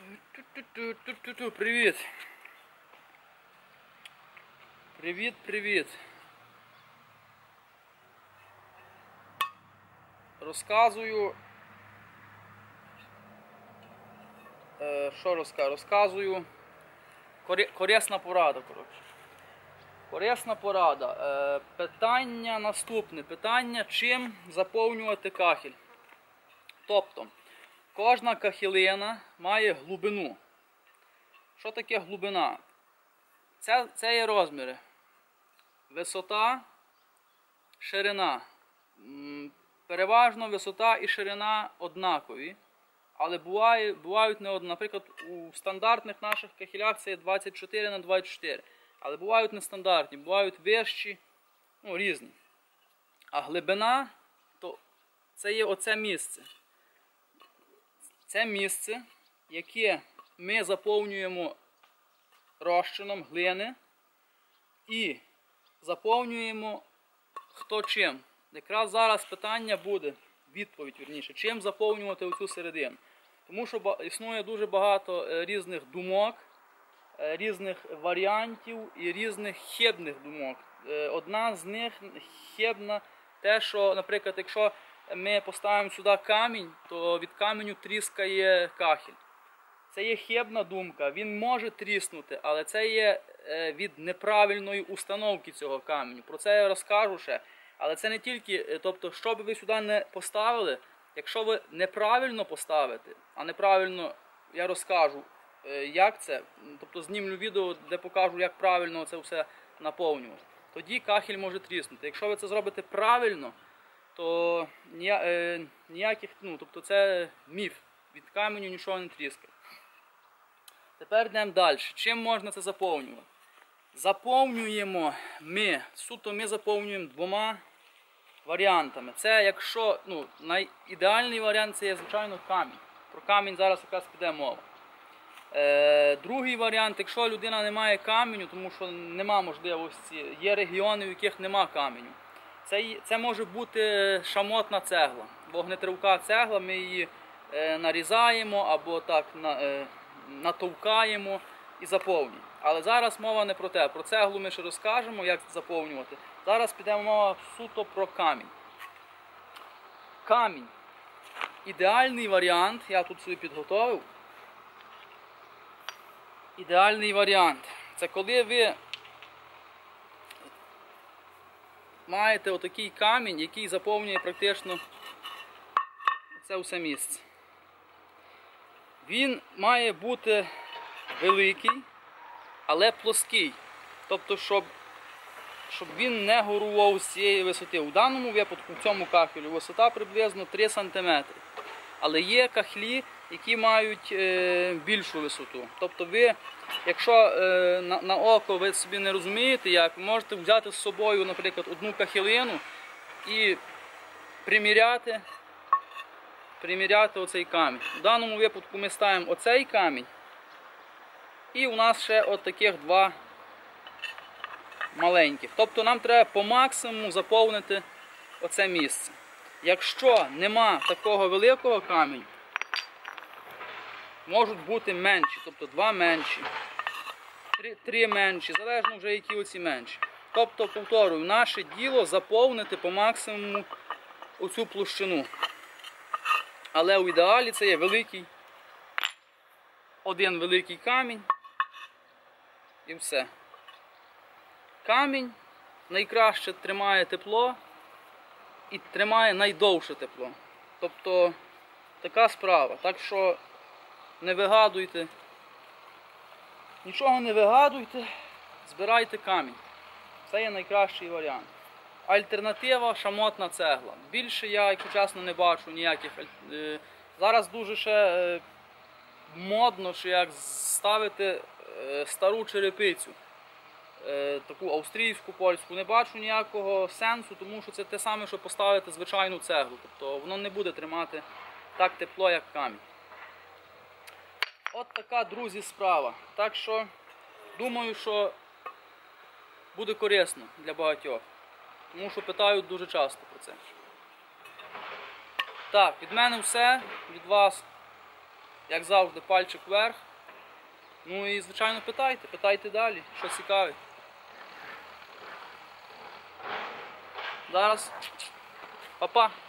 Привіт. Привіт. Розказую. Розказую. Корисна порада, коротше. Корисна порада. Питання наступне. Питання, чим заповнювати кахель. Тобто, кожна кахелина має глибину. Що таке глибина? Це є розміри. Висота, ширина. Переважно висота і ширина однакові. Але бувають не однакові. Наприклад, у стандартних наших кахелях це 24 на 24. Але бувають нестандартні, бувають вищі, різні. А глибина, то це є оце місце. Це місце, яке ми заповнюємо розчином глини і заповнюємо хто чим. Якраз зараз питання буде, відповідь вірніше, чим заповнювати оцю середину. Тому що існує дуже багато різних думок, різних варіантів і різних хибних думок. Одна з них хибна те, що, наприклад, якщо ми поставимо сюди камінь, то від каменю тріскає кахель. Це є хибна думка, він може тріснути, але це є від неправильної установки цього каменю. Про це я розкажу ще. Але це не тільки, тобто, що би ви сюди не поставили, якщо ви неправильно поставите, а неправильно, я розкажу, як це, тобто знімлю відео, де покажу, як правильно це все наповнювати, тоді кахель може тріснути. Якщо ви це зробите правильно, то ніяких, тобто це міф, від каменю нічого не тріскає. Тепер йдемо далі. Чим можна це заповнювати? Заповнюємо ми заповнюємо двома варіантами. Це якщо, найідеальний варіант це є, звичайно, камінь. Про камінь зараз якраз піде мова. Другий варіант, якщо людина не має каменю, тому що нема можливості, є регіони, в яких нема каменю. Це може бути шамотна цегла, вогнетривка цегла, ми її нарізаємо або так натовкаємо і заповнюємо. Але зараз мова не про те. Про цеглу ми ще розкажемо, як заповнювати. Зараз піде мова суто про камінь. Камінь. Ідеальний варіант, я тут собі підготовив. Ідеальний варіант. Це коли ви маєте отакий камінь, який заповнює практично це все місце. Він має бути великий, але плоский. Тобто, щоб він не горував з цієї висоти. У даному випадку, в цьому кахелю, висота приблизно 3 см. Але є кахлі, які мають більшу висоту. Тобто ви, якщо на око ви собі не розумієте, як, ви можете взяти з собою, наприклад, одну кахелину і приміряти оцей камінь. В даному випадку ми ставимо оцей камінь. І у нас ще от таких два маленьких. Тобто нам треба по максимуму заповнити оце місце. Якщо нема такого великого каменю, можуть бути менші, тобто 2 менші, 3 менші, залежно вже які оці менші. Тобто, повторюю, наше діло заповнити по максимуму оцю площину. Але в ідеалі це є один великий камінь і все. Камінь найкраще тримає тепло і тримає найдовше тепло. Тобто така справа. Так що не вигадуйте, нічого не вигадуйте, збирайте камінь. Це є найкращий варіант. Альтернатива – шамотна цегла. Більше я, якщо чесно, не бачу ніяких. Зараз дуже ще модно, що як ставити стару черепицю. Таку австрійську, польську. Не бачу ніякого сенсу, тому що це те саме, що поставити звичайну цеглу. Тобто воно не буде тримати так тепло, як камінь. От така, друзі, справа. Так що, думаю, що буде корисно для багатьох. Тому що питають дуже часто про це. Так, від мене все, від вас Як завжди, пальчик вверх. Ну і, звичайно, питайте далі, що цікавить. Зараз, па-па.